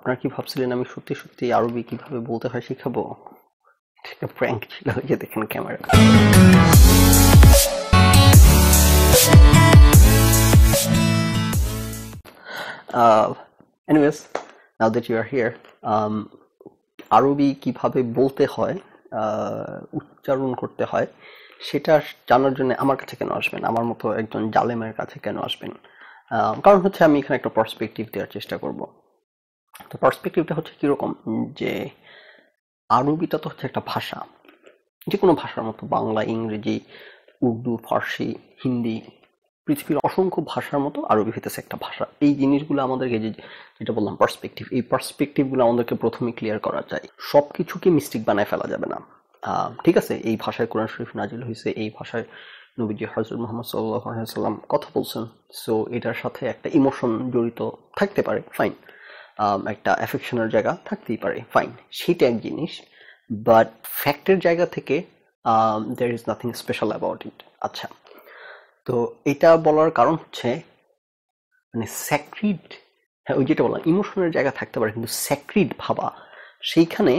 আপনারা কি ভাবছিলেন আমি সত্যি সত্যি আরবি কিভাবে বলতে হয় শিখাবো? এটা প্র্যাঙ্ক ছিল, ওই যে দেখেন camera. Anyways, now that you are here, আরবি কিভাবে বলতে হয়, উচ্চারণ করতে হয়, সেটা জানার জন্য আমার কাছে কেন আসবেন, আমার মতো একজন জালেমের কাছে কেন আসবেন? কারণ হচ্ছে আমি এখানে একটা পার্সপেক্টিভ দেওয়ার চেষ্টা করব। তো পার্সপেক্টিভটা হচ্ছে কিরকম, যে আরবিটা তো হচ্ছে একটা ভাষা, যে কোনো ভাষার মতো বাংলা, ইংরেজি, উর্দু, ফার্সি, হিন্দি, পৃথিবীর অসংখ্য ভাষার মতো আরবি হইতেছে একটা ভাষা। এই জিনিসগুলো আমাদেরকে, যেটা বললাম পার্সপেক্টিভ, এই পার্সপেক্টিভগুলো আমাদেরকে প্রথমে ক্লিয়ার করা যায়। সব কিছুকে মিস্টেক বানায় ফেলা যাবে না। ঠিক আছে, এই ভাষায় কোরআন শরীফ নাজিল হয়েছে, এই ভাষায় নবীজি হযরত মুহাম্মদ সাল্লাল্লাহু আলাইহি ওয়াসাল্লাম কথা বলছেন, সো এটার সাথে একটা ইমোশন জড়িত থাকতে পারে, ফাইন। একটা অ্যাফেকশনের জায়গা থাকতেই পারে, ফাইন, সেটা এক জিনিস। বাট ফ্যাক্টের জায়গা থেকে there is nothing special about it। আচ্ছা, তো এটা বলার কারণ হচ্ছে, মানে স্যাক্রিড, হ্যাঁ ওই যেটা বললাম ইমোশনের জায়গা থাকতে পারে, কিন্তু স্যাক্রিড ভাবা সেইখানে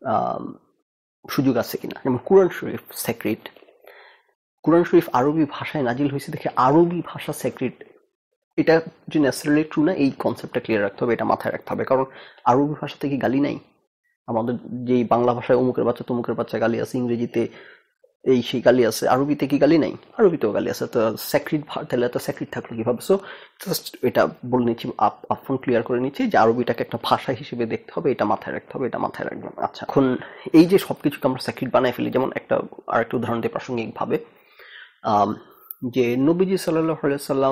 সুযোগ আছে কিনা। যেমন কোরআন শরীফ স্যাক্রিড, কোরআন শরীফ আরবি ভাষায় নাজিল হয়েছে দেখে আরবি ভাষা স্যাক্রিড, এটা যে ন্যাচারালি ট্রু না, এই কনসেপ্টটা ক্লিয়ার রাখতে হবে, এটা মাথায় রাখতে হবে। কারণ আরবি ভাষাতে কি গালি নাই? আমাদের যেই বাংলা ভাষায় অমুকের বাচ্চা তমুকের বাচ্চা গালি আছে, ইংরেজিতে এই সেই গালি আছে, আরবিতে কি গালি নাই? আরবিতেও গালি আছে। তো স্যাক্রিড, তাহলে এত স্যাক্রিড থাকলো কিভাবে? সো জাস্ট এটা বলে নিচ্ছি, আপফ্রন্ট ক্লিয়ার করে নিচ্ছি যে আরবিটাকে একটা ভাষা হিসেবে দেখতে হবে, এটা মাথায় রাখতে হবে, এটা মাথায় রাখবেন। আচ্ছা, এখন এই যে সবকিছুকে আমরা স্যাক্রিড বানায় ফেলি, যেমন আরেকটা উদাহরণ দিয়ে প্রাসঙ্গিক ভাবে, যে নবীজি সাল্লাল্লাহু আলাইহি সাল্লাম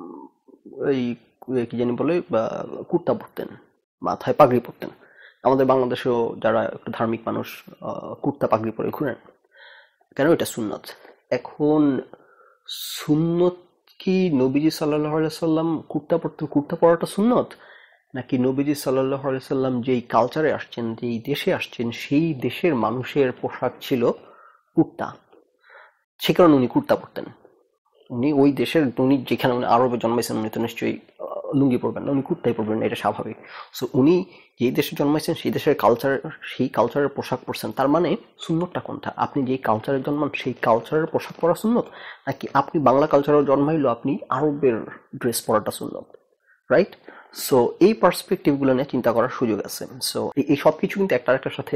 এই কি জানি বলে কুর্তা পরতেন, মাথায় পাগড়ি পরতেন। আমাদের বাংলাদেশেও যারা একটু ধার্মিক মানুষ কুর্তা পাগড়ি পরে ঘুরেন, কেন? এটা সুন্নত। এখন সুন্নত কি নবীজি সাল্লাল্লাহু আলাইহি সাল্লাম কুর্তা পরতেন, কুর্তা পরাটা সুন্নত, নাকি নবীজি সাল্লাল্লাহু আলাইহি সাল্লাম যেই কালচারে আসছেন, যেই দেশে আসছেন, সেই দেশের মানুষের পোশাক ছিল কুর্তা, সে কারণে উনি কুর্তা পরতেন? উনি ওই দেশের, উনি যেখানে উনি আরবে জন্মাইছেন, উনি তো নিশ্চয়ই লুঙ্গি পরবেন না, উনি কুর্তাই পরবেন না, এটা স্বাভাবিক। সো উনি যেই দেশে জন্মাইছেন সেই দেশের কালচার, সেই কালচারের পোশাক পরছেন। তার মানে সুন্নতটা কোনটা? আপনি যেই কালচারে জন্মান সেই কালচারের পোশাক পরা সুন্নত, নাকি আপনি বাংলা কালচারেও জন্মাইলো আপনি আরবের ড্রেস পরাটা সুন্নত? রাইট? সো এই পার্সপেক্টিভগুলো নিয়ে চিন্তা করার সুযোগ আছে। সো এই সব কিছু কিন্তু একটা আরেকটার সাথে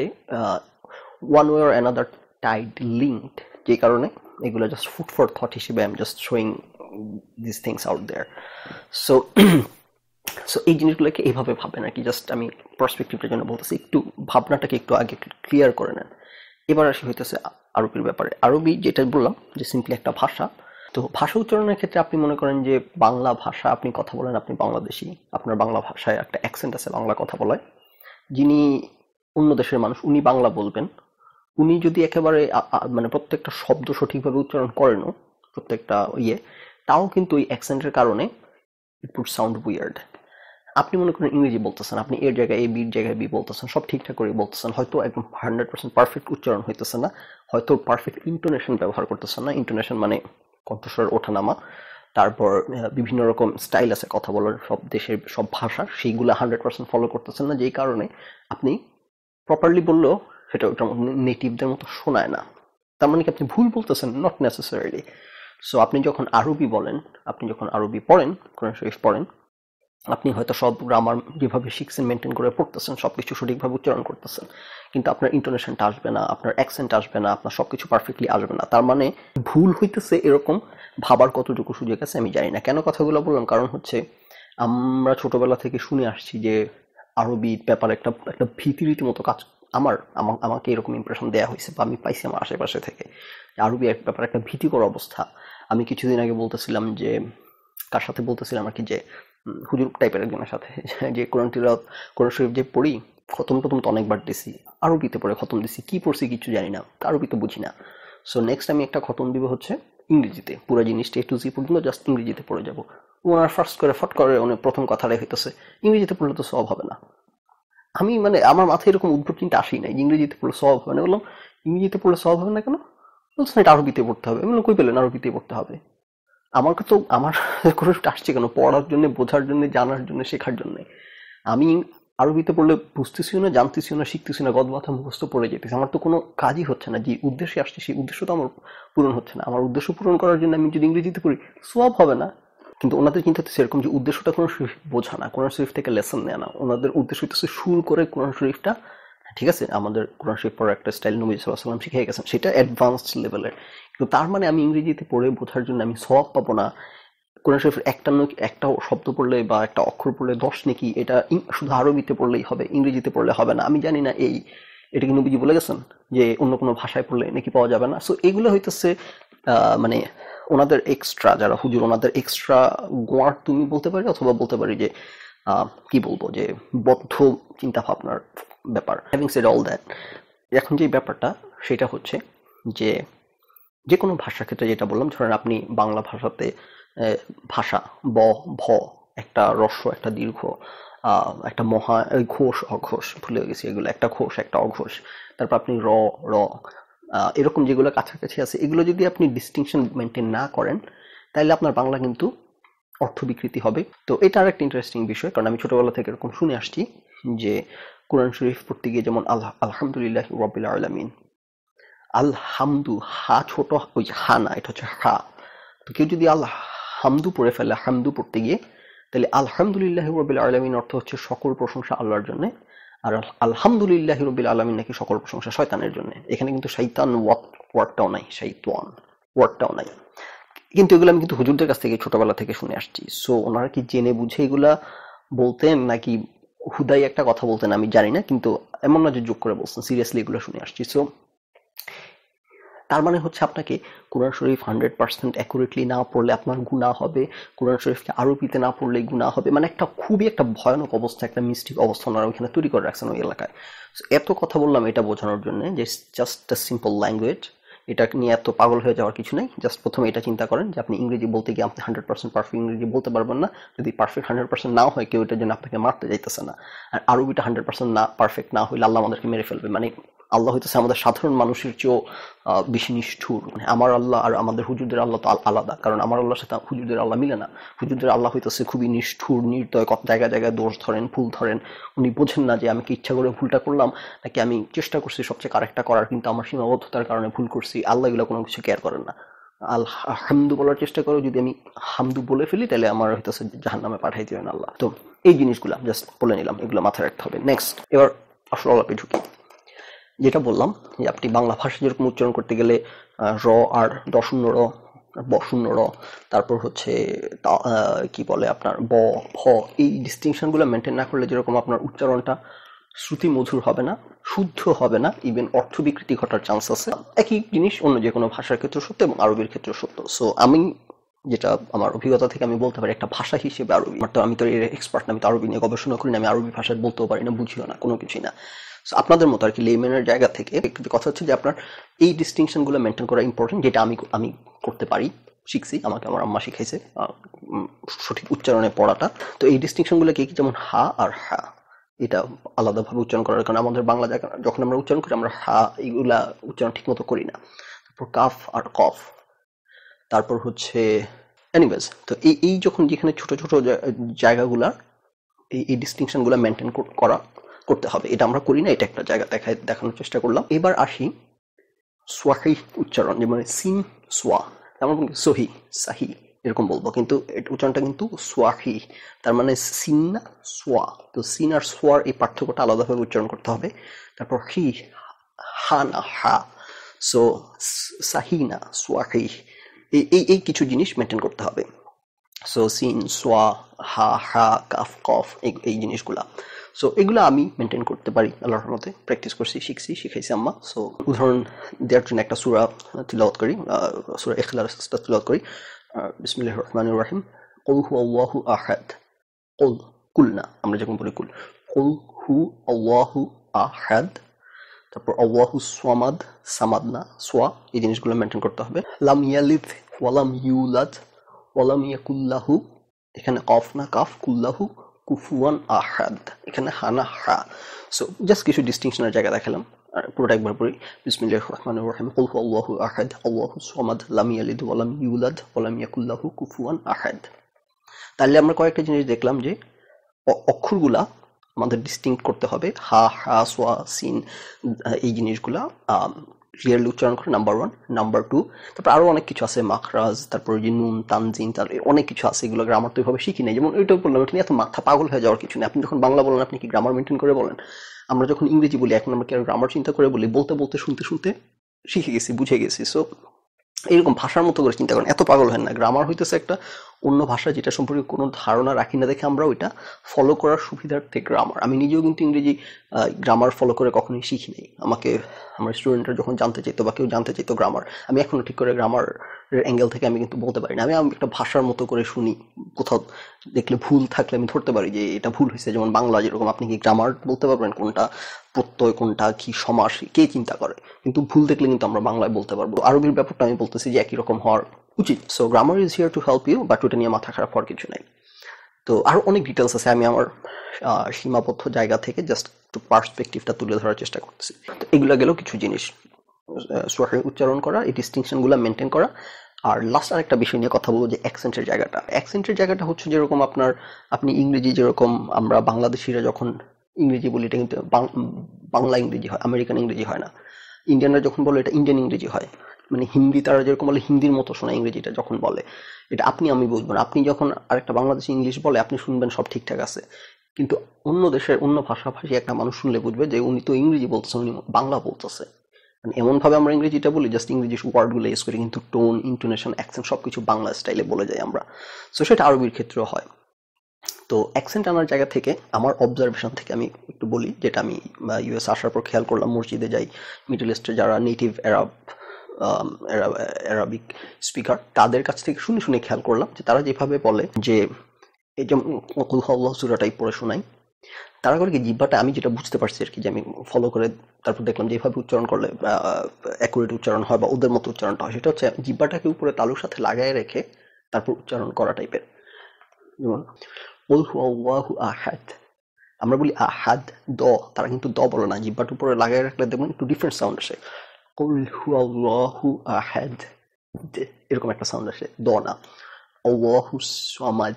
one way or another tied, linked, যে কারণে এগুলো জাস্ট ফুড ফর থট হিসেবে I am just showing this things out there. So so এই জিনিসগুলোকে এইভাবে ভাবেন আর কি। জাস্ট আমি পার্সপেক্টিভটার জন্য বলতেছি, একটু ভাবনাটাকে একটু আগে ক্লিয়ার করে নেন। এবার আসি হইতেছে আরবির ব্যাপারে। আরবি যেটা বললাম যে সিম্পলি একটা ভাষা। তো ভাষা উচ্চারণের ক্ষেত্রে আপনি মনে করেন যে বাংলা ভাষা আপনি কথা বলেন, আপনি বাংলাদেশী, আপনার বাংলা ভাষায় একটা অ্যাকসেন্ট আছে, বাংলা কথা বলায়। যিনি অন্য দেশের মানুষ, উনি বাংলা বলবেন, উনি যদি একেবারে মানে প্রত্যেকটা শব্দ সঠিকভাবে উচ্চারণ করেনও, প্রত্যেকটা তাও কিন্তু ওই অ্যাকসেন্টের কারণে ইট উড সাউন্ড উইয়ার্ড। আপনি মনে করেন ইংরেজি বলতেছেন, আপনি এর জায়গায় এ, বির জায়গায় বি বলতেছেন, সব ঠিকঠাক করে বলতেছেন, হয়তো একদম 100% পারফেক্ট উচ্চারণ হইতেছে না, হয়তো পারফেক্ট ইন্টোনেশন ব্যবহার করতেছেন না। ইন্টোনেশন মানে কণ্ঠস্বর ওঠানামা, তারপর বিভিন্ন রকম স্টাইল আছে কথা বলার, সব দেশের সব ভাষা, সেইগুলো 100% ফলো করতেছেন না, যেই কারণে আপনি প্রপারলি বললেও সেটা ওটার নেটিভদের মতো শোনায় না। তার মানে কি আপনি ভুল বলতেছেন? Not necessarily. সো আপনি যখন আরবি বলেন, আপনি যখন আরবি পড়েন, কোরআন শরীফ পড়েন, আপনি হয়তো সব গ্রামার যেভাবে শিখছেন মেনটেন করে পড়তেছেন, সবকিছু সঠিকভাবে উচ্চারণ করতেছেন, কিন্তু আপনার ইন্টোনেশনটা আসবে না, আপনার অ্যাকসেন্ট আসবে না, আপনার সবকিছু পারফেক্টলি আসবে না। তার মানে ভুল হইতেছে, এরকম ভাবার কতটুকু সুযোগ আছে আমি জানি না। কেন কথাগুলো বললাম? কারণ হচ্ছে আমরা ছোটবেলা থেকে শুনে আসছি যে আরবির ব্যাপারে একটা একটা ভীতি রীতিমতো কাজ, আমাকে এরকম ইমপ্রেশন দেওয়া হয়েছে বা আমি পাইছি আমার আশেপাশে থেকে, আরবি ব্যাপারে একটা ভীতিকর অবস্থা। আমি কিছুদিন আগে বলতেছিলাম যে, কার সাথে বলতেছিলাম আর কি, যে হুজুর টাইপের একজনের সাথে, যে কোরআন তিলাওয়াত, কোরআন শরীফ যে পড়ি, খতম টতম তো অনেকবার দিছি, আরবিতে পড়ে খতম দিছি, কি পড়ছি কিছু জানি না, আরবিতে বুঝি না। সো নেক্সট আমি একটা খতম দিব হচ্ছে ইংরেজিতে, পুরো জিনিসটা A to Z পর্যন্ত জাস্ট ইংরেজিতে পড়ে যাবো। ওনার ফার্স্ট করে ফট করে উনি প্রথম কথাটাই হইতেছে ইংরেজিতে পড়লে তো সব হবে না। আমি মানে আমার মাথায় এরকম উদ্ভট চিন্তা আসেই নাই, ইংরেজিতে পড়লে সব হবে না। বললাম ইংরেজিতে পড়লে সব হবে না কেন? বলছেন এটা আরবিতে পড়তে হবে। আমি বললাম কই পেলেন আরবিতে পড়তে হবে? আমার তো আমার কোরআনটা আসছে কেন? পড়ার জন্য, বোঝার জন্য, জানার জন্য, শেখার জন্য। আমি আরবিতে পড়লে বুঝতেছিও না, জানতেছিও না, শিখতেছিও না, গদবাথা মুখস্থ পড়ে যেতেছে, আমার তো কোনো কাজই হচ্ছে না। যে উদ্দেশ্যে আসছে সেই উদ্দেশ্য তো আমার পূরণ হচ্ছে না। আমার উদ্দেশ্য পূরণ করার জন্য আমি যদি ইংরেজিতে পড়ি সোয়াব হবে না। কিন্তু ওনাদের চিন্তা হচ্ছে এরকম যে উদ্দেশ্যটা কোরআন শরীফ বোঝা না, কোরআন শরীফ থেকে লেসন নেওয়া না, ওনাদের উদ্দেশ্য হচ্ছে সুর করে কোরআন শরীফটা, ঠিক আছে আমাদের কোরআন শরীফ পড়ার একটা স্টাইল নবী সাল্লাল্লাহু আলাইহি ওয়াসাল্লাম শিখিয়ে গেছেন, সেটা অ্যাডভান্সড লেভেলের। কিন্তু তার মানে আমি ইংরেজিতে পড়ে বোঝার জন্য আমি সওয়াব পাবো না। কোরআন শরীফের একটা শব্দ পড়লে বা একটা অক্ষর পড়লে 10 নেকি, এটা শুধু আরবিতে পড়লেই হবে, ইংরেজিতে পড়লে হবে না। আমি জানি না এটা কি নবীজি বলে গেছেন যে অন্য কোনো ভাষায় পড়লে নাকি পাওয়া যাবে না। সো এগুলো হইতেছে মানে ওনাদের এক্সট্রা, যারা হুজুর ওনাদের এক্সট্রা গোয়ার তুমি বলতে পারি, অথবা বলতে পারি যে কি বলবো, যে বদ্ধ চিন্তা ভাবনার ব্যাপার। হ্যাভিং সেড অল দ্যাট, এখন যে ব্যাপারটা সেটা হচ্ছে যে যে কোনো ভাষার ক্ষেত্রে যেটা বললাম, ধরেন আপনি বাংলা ভাষাতে ভাষা ব ভ, একটা রস্য একটা দীর্ঘ, একটা মহা ঘোষ অঘোষ ভুলে গেছি এগুলো, একটা ঘোষ একটা অঘোষ, তারপর আপনি র র এরকম যেগুলো কাছাকাছি আছে, এগুলো যদি আপনি ডিস্টিংশন মেনটেন না করেন তাহলে আপনার বাংলা কিন্তু অর্থ বিকৃতি হবে। তো এটা আর একটা ইন্টারেস্টিং বিষয়, কারণ আমি ছোটবেলা থেকে এরকম শুনে আসছি যে কোরআন শরীফ পড়তে গিয়ে যেমন আলহামদুলিল্লাহ রাব্বিল আলামিন, আলহামদু, হা ছোট, ওই হা না, এটা হচ্ছে হা। তো কেউ যদি হামদু পড়ে ফেলে হামদু পড়তে গিয়ে, তাহলে আলহামদুলিল্লাহি রাব্বিল আলামিন অর্থ হচ্ছে সকল প্রশংসা আল্লাহর জন্য, আর আলহামদুলিল্লাহি রাব্বিল আলামিন নাকি সকল প্রশংসা শয়তানের জন্য। এখানে কিন্তু শয়তান ওয়ার্ডটাও নাই, শয়তান ওয়ার্ডটাও নাই। কিন্তু এগুলো আমি কিন্তু হুজুরদের কাছ থেকে ছোটবেলা থেকে শুনে আসছি। সো ওনারা কি জেনে বুঝে এগুলা বলতেন নাকি হুদাই একটা কথা বলতেন আমি জানি না, কিন্তু এমন না যে যোগ করে বলছেন, সিরিয়াসলি এগুলো শুনে আসছি। সো তার মানে হচ্ছে আপনাকে কোরআন শরীফ 100% অ্যাকুরেটলি না পড়লে আপনার গুনাহ হবে, কোরআন শরীফকে আরবিতে না পড়লে গুনাহ হবে। মানে একটা খুবই একটা ভয়ানক অবস্থা, একটা মিস্টিক অবস্থা ওনারা ওইখানে তৈরি করে রাখছেন ওই এলাকায়। এত কথা বললাম এটা বোঝানোর জন্য যে জাস্ট আ সিম্পল ল্যাঙ্গুয়েজ, এটা নিয়ে এত পাগল হয়ে যাওয়ার কিছু নেই। জাস্ট প্রথমে এটা চিন্তা করেন যে আপনি ইংরেজি বলতে গিয়ে আপনি 100% পারফেক্ট ইংরেজি বলতে পারবেন না। যদি পারফেক্ট 100% নাও হয়, কেউ এটার জন্য আপনাকে মারতে যাইতেছে না। আর আরবিটা 100% না পারফেক্ট না হইলে আল্লাহ আমাদেরকে মেরে ফেলবে। মানে আল্লাহ হইতেছে আমাদের সাধারণ মানুষের চেয়েও বেশি নিষ্ঠুর। মানে আমার আল্লাহ আর আমাদের হুজুরদের আল্লাহ তো আলাদা, কারণ আমার আল্লাহর সাথে হুজুরদের আল্লাহ মিলে না। হুজুরদের আল্লাহ হইতেছে খুবই নিষ্ঠুর, নির্দয়, জায়গায় জায়গায় দোষ ধরেন, ভুল ধরেন। উনি বোঝেন না যে আমি কি ইচ্ছা করে ভুলটা করলাম নাকি আমি চেষ্টা করছি সবচেয়ে কারেক্টটা করার, কিন্তু আমার সীমাবদ্ধতার কারণে ভুল করছি। আল্লাহ এগুলো কোনো কিছু কেয়ার করেন না। হামদু বলার চেষ্টা করো, যদি আমি হামদু বলে ফেলি তাহলে আমার হইতেছে জাহান্নামে পাঠাই দিবেন আল্লাহ। তো এই জিনিসগুলো জাস্ট বলে নিলাম, এগুলো মাথায় রাখতে হবে। নেক্সট, এবার আসল আলাপে ঢুকি। যেটা বললাম যে আপনি বাংলা ভাষা যেরকম উচ্চারণ করতে গেলে র আর দশূন্য র, বশূন্য র, তারপর হচ্ছে কি বলে আপনার ব ভ, এই ডিস্টিংশনগুলো মেনটেন না করলে যেরকম আপনার উচ্চারণটা শ্রুতি মধুর হবে না, শুদ্ধ হবে না, ইভেন অর্থ বিকৃতি ঘটার চান্স আছে। একই জিনিস অন্য যে কোনো ভাষার ক্ষেত্রে সত্য এবং আরবির ক্ষেত্রে সত্য। সো আমি যেটা আমার অভিজ্ঞতা থেকে আমি বলতে পারি, একটা ভাষা হিসেবে আরবি, আমি তো এর এক্সপার্ট না, আমি তো আরবি নিয়ে গবেষণা করি না, আমি আরবি ভাষা বলতেও পারি না, বুঝিও না, কোনো কিছুই না। সো আপনাদের মতো আর কি লেম্যানের জায়গা থেকে কথা হচ্ছে যে আপনার এই ডিস্টিংশনগুলো মেনটেন করা ইম্পর্টেন্ট, যেটা আমি করতে পারি, শিখছি, আমাকে আমার আম্মা শিখাইছে সঠিক উচ্চারণে পড়াটা। তো এই ডিস্টিংশনগুলো কি, যেমন হা আর হা, এটা আলাদাভাবে উচ্চারণ করার কারণে আমাদের বাংলা জায়গা যখন আমরা উচ্চারণ করি, আমরা হা এইগুলা উচ্চারণ ঠিক মতো করি না। তারপর কাফ আর কফ, তারপর হচ্ছে এনিওয়েজ। তো এই যখন যেখানে ছোট ছোট জায়গাগুলা এই ডিস্টিংশনগুলো মেনটেন করতে হবে, এটা আমরা করি না, এটা একটা জায়গা দেখানোর চেষ্টা করলাম। এবার আসি সোয়াহি উচ্চারণ, যেমন সিন সোয়া, আমরা সহি সাহি এরকম বলবো, কিন্তু উচ্চারণটা কিন্তু সোয়াহি, তার মানে সিন না সোয়া। তো সিন আর সোয়ার এই পার্থক্যটা আলাদাভাবে উচ্চারণ করতে হবে। তারপর হি, হা না হা, সো সাহি না সোয়াহি, এই কিছু জিনিস মেনটেন করতে হবে। সো সিন সোয়া হা হা কাফ কফ, এই জিনিসগুলা। সো এগুলো আমি মেনটেন করতে পারি আল্লাহর রহমতে, প্র্যাকটিস করছি, শিখছি, শিখাইছি আম্মা। সো উদাহরণ দেওয়ার জন্য একটা সূরা তিলাওয়াত করি, সূরা ইখলাসটা তিলাওয়াত করি। বিসমিল্লাহির রহমানির রহিম। কুল হুয়াল্লাহু আহাদ, কুল না, আমরা যখন বলি কুল হুয়াল্লাহু আহাদ, তারপর আল্লাহু সামাদ, সামাদ না সোয়া, এই জিনিসগুলো মেনটেন করতে হবে। লাম ইয়ালিদ ওয়ালাম ইউলাদ ওয়ালাম ইয়াকুল্লাহু, এখানে কফ না কাফ, কুল্লাহু কুফুয়ান আহাদ, এখানে হানা হা। সো জাস্ট কিছু ডিস্টিংশনের জায়গা দেখালাম, আর পুরোটা একবার পড়ি। বিসমিল্লাহির রহমানির রহিম। কুল হুয়াল্লাহু আহাদ আল্লাহু সামাদ লাম ইয়ালিদ ওয়ালাম ইউলাদ ওয়ালাম ইয়াকুল্লাহু কুফুয়ান আহাদ। তাহলে আমরা কয়েকটা জিনিস দেখলাম যে অক্ষরগুলা আমাদের ডিস্টিংক্ট করতে হবে হা হা সোয়া সিন এই জিনিসগুলা ক্লিয়ারলি উচ্চারণ করে, নাম্বার 1। নাম্বার 2, তারপর আরো অনেক কিছু আছে, মাখরাজ, তারপর যে নুন তানজিন, তারপর অনেক কিছু আছে, এগুলো গ্রামার তো এভাবে শিখি নাই। যেমন ওইটাও বললাম, এটা নিয়ে এত মাথা পাগল হয়ে যাওয়ার কিছু নেই। আপনি যখন বাংলা বলেন আপনি কি গ্রামার মেনটেন করে বলেন? আমরা যখন ইংরেজি বলি এখন আমরা কি আর গ্রামার চিন্তা করে বলি? বলতে বলতে শুনতে শুনতে শিখে গেছি, বুঝে গেছি। সো এরকম ভাষার মতো করে চিন্তা করেন, এত পাগল হয় না। গ্রামার হইতেছে একটা অন্য ভাষা যেটা সম্পর্কে কোনো ধারণা রাখি না দেখে আমরা ওইটা ফলো করার সুবিধার্থে গ্রামার। আমি নিজেও কিন্তু ইংরেজি গ্রামার ফলো করে কখনোই শিখি নাই। আমাকে আমার স্টুডেন্টরা যখন জানতে চাইতো বা কেউ জানতে চাইতো গ্রামার, আমি এখনো ঠিক করে গ্রামার অ্যাঙ্গেল থেকে আমি কিন্তু বলতে পারি না। আমি একটা ভাষার মতো করে শুনি, কোথাও দেখলে ভুল থাকলে আমি ধরতে পারি যে এটা ভুল হয়েছে। যেমন বাংলা যেরকম, আপনি কি গ্রামার বলতে পারবেন কোনটা প্রত্যয় কোনটা কি সমাস কে চিন্তা করে, কিন্তু ভুল দেখলে কিন্তু আমরা বাংলায় বলতে পারবো। আরবির ব্যাপারটা আমি বলতেছি যে একই রকম হওয়ার উচিত। So grammar is here to help you, but ওটা নিয়ে মাথা খারাপ হওয়ার কিছু নাই। তো আরো অনেক ডিটেলস আছে, আমি আমার সীমাবদ্ধ জায়গা থেকে জাস্ট একটু পার্সপেক্টিভটা তুলে ধরার চেষ্টা করতেছি। তো এগুলো গেল কিছু জিনিস, সহি উচ্চারণ করা, এই ডিস্টিংশনগুলো মেনটেন করা। আর লাস্ট আরেকটা বিষয় নিয়ে কথা বলবো যে অ্যাকসেন্টের জায়গাটা। অ্যাকসেন্টের জায়গাটা হচ্ছে যেরকম আপনি ইংরেজি যেরকম আমরা বাংলাদেশিরা যখন ইংরেজি বলি এটা কিন্তু বাংলা ইংরেজি হয়, আমেরিকান ইংরেজি হয় না। ইন্ডিয়ানরা যখন বলে এটা ইন্ডিয়ান ইংরেজি হয়, মানে হিন্দি তারা যেরকম বলে হিন্দির মতো শোনা ইংরেজিটা যখন বলে, এটা আপনি আমি বুঝবো না। আপনি যখন আরেকটা বাংলাদেশি ইংলিশ বলে আপনি শুনবেন সব ঠিকঠাক আছে, কিন্তু অন্য দেশের অন্য ভাষাভাষী একটা মানুষ শুনলে বুঝবে যে উনি তো ইংরেজি বলতেছে, উনি বাংলা বলতেছে। মানে এমন ভাবে আমরা ইংরেজিটা বলি, জাস্ট ইংরেজি ওয়ার্ডগুলো ইউজ করি, কিন্তু টোন, ইন্টোনেশন, অ্যাকসেন্ট সবকিছু বাংলা স্টাইলে বলে যাই আমরা। সো সেটা আরবির ক্ষেত্রেও হয়। তো অ্যাকসেন্ট আনার জায়গা থেকে আমার অবজারভেশন থেকে আমি একটু বলি, যেটা আমি ইউএস আসার পর খেয়াল করলাম। মসজিদে যাই, মিডল ইস্টে যারা নেটিভ অ্যারাবিক স্পিকার, তাদের কাছ থেকে শুনে শুনে খেয়াল করলাম যে তারা যেভাবে বলে, যে এই যেমন কুল হুয়াল্লাহু সূরাটাই পড়ে শোনাই, তারা করে কি জিহ্বাটা, আমি যেটা বুঝতে পারছি আর কি, যে আমি ফলো করে তারপর দেখলাম যে এইভাবে উচ্চারণ করলে অ্যাকুরেট উচ্চারণ হয় বা ওদের মতো উচ্চারণটা হয়, সেটা হচ্ছে জিহ্বাটাকে উপরে তালুর সাথে লাগায় রেখে তারপর উচ্চারণ করা টাইপের। যেমন কুল হুয়াল্লাহু আহাদ, আমরা বলি আহাদ দ, তারা কিন্তু দ বলে না, জিহ্বাটা উপরে লাগায় রাখলে দেখবেন একটু ডিফারেন্ট সাউন্ড আসে। কুল হুয়াল্লাহু আহাদ, এরকম একটা সাউন্ড আসে, দ না। আল্লাহু সামাদ,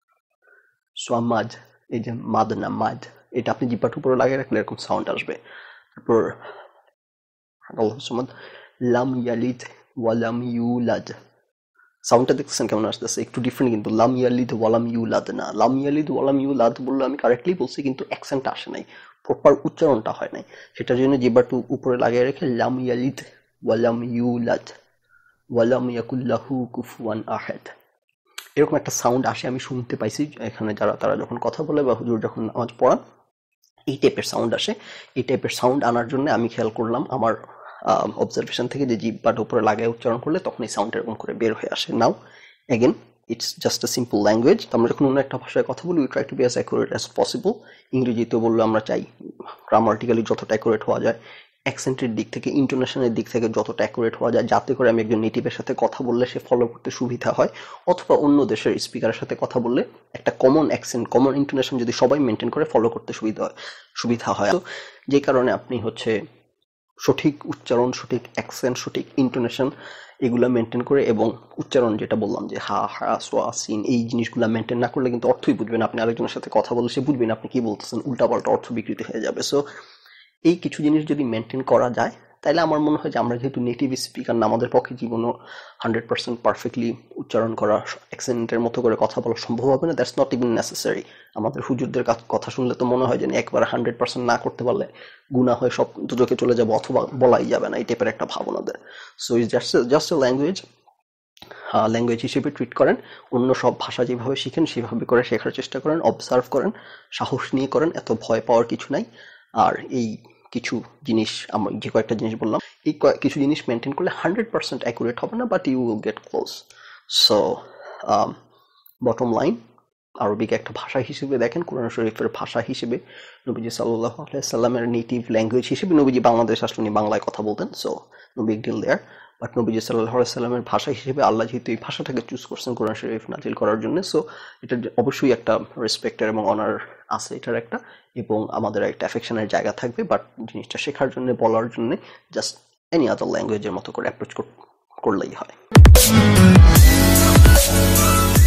সামাদ, এই যে মাদ না মাদ, এটা আপনি জিহ্বার উপরে লাগিয়ে রাখলে এরকম সাউন্ড আসবে। তারপর আল্লাহু সামাদ, লাম ইয়ালিদ ওয়া লাম ইউলাদ, সাউন্ডটা দেখতেছেন কেমন আসতেছে, একটু ডিফারেন্ট কিন্তু। লাম ইয়ালিদ ওয়া লাম ইউলাদ না, লাম ইয়ালিদ ওয়া লাম ইউলাদ বললে আমি কারেক্টলি বলছি, কিন্তু অ্যাকসেন্টটা আসে নাই, প্রপার উচ্চারণটা হয় নাই। সেটার জন্য জিহ্বারটা উপরে লাগিয়ে রেখে লাম ইয়ালিদ ওয়া লাম ইউলাদ ওয়া লাম ইয়াকুল লাহু কুফুয়ান আহাদ, এরকম একটা সাউন্ড আসে। আমি শুনতে পাইছি এখানে তারা যখন কথা বলে বা হুজুর যখন নামাজ পড়ান, এই টাইপের সাউন্ড আসে। এই টাইপের সাউন্ড আনার জন্য আমি খেয়াল করলাম আমার অবজারভেশন থেকে, যে জিহ্বাটা উপরে লাগায় উচ্চারণ করলে তখন এই সাউন্ড এরকম করে বের হয়ে আসে। Now again, it's just a simple language. আমরা যখন অন্য একটা ভাষায় কথা বলি, we try to be as accurate as possible. ইংরেজিতে বললে আমরা চাই গ্রামাটিক্যালি যতটা অ্যাকুরেট হওয়া যায়, অ্যাকসেন্টের দিক থেকে, ইন্টোনেশনের দিক থেকে যতটা অ্যাকুরেট হওয়া যায়, যাতে করে আমি একজন নেটিভের সাথে কথা বললে সে ফলো করতে সুবিধা হয়, অথবা অন্য দেশের স্পিকারের সাথে কথা বললে একটা কমন অ্যাকসেন্ট, কমন ইন্টোনেশন যদি সবাই মেনটেন করে ফলো করতে সুবিধা হয়। তো যে কারণে আপনি হচ্ছে সঠিক উচ্চারণ, সঠিক অ্যাকসেন্ট, সঠিক ইন্টোনেশন এগুলো মেনটেন করে, এবং উচ্চারণ যেটা বললাম যে হা হা সোয়া সিন, এই জিনিসগুলো মেনটেন না করলে কিন্তু অর্থই বুঝবেন। আপনি আরেকজনের সাথে কথা বললে সে বুঝবেন আপনি কি বলতেছেন, উল্টাপাল্টা অর্থ বিকৃতি হয়ে যাবে। সো এই কিছু জিনিস যদি মেনটেন করা যায়, তাহলে আমার মনে হয় যে আমরা যেহেতু নেটিভ স্পিকার না, আমাদের পক্ষে জীবনও 100% পারফেক্টলি উচ্চারণ করা, অ্যাকসেন্টের মতো করে কথা বলা সম্ভব হবে না। That's not even necessary. আমাদের হুজুরদের কথা শুনলে তো মনে হয় যে একবার 100% না করতে পারলে গুনাহ হয়ে সব দুজকে চলে যাবে, অথবা বলাই যাবে না, এই টাইপের একটা ভাবনাদের। So it's just a language হিসেবে ট্রিট করেন। অন্য সব ভাষা যেভাবে শিখেন সেভাবে করে শেখার চেষ্টা করেন, অবজার্ভ করেন, সাহস নিয়ে করেন, এত ভয় পাওয়ার কিছু নাই। আর এই কিছু জিনিস, আমরা যে কয়েকটা জিনিস বললাম, এই কিছু জিনিস মেনটেন করলে 100% অ্যাকুরেট হবে না, but you will get close. So bottom line, আরবিকে একটা ভাষা হিসেবে দেখেন, কোরআন শরীফের ভাষা হিসেবে, নবীজি সাল্লাল্লাহু আলাইহি সাল্লামের নেটিভ ল্যাঙ্গুয়েজ হিসেবে। নবীজি বাংলাদেশ আসলে উনি বাংলায় কথা বলতেন, so no big deal there. But নবীজি সাল্লাল্লাহু আলাইহি সাল্লামের ভাষা হিসেবে আল্লাহ যেহেতু এই ভাষাটাকে চুজ করছেন কোরআন শরীফ নাজিল করার জন্য, সো এটা অবশ্যই একটা রেসপেক্টের এবং অনার আছে এটার একটা, এবং আমাদের একটা অ্যাফেকশনের জায়গা থাকবে। বাট জিনিসটা শেখার জন্য, বলার জন্য জাস্ট এনি আদার ল্যাঙ্গুয়েজের মতো করে অ্যাপ্রোচ করলেই হয়।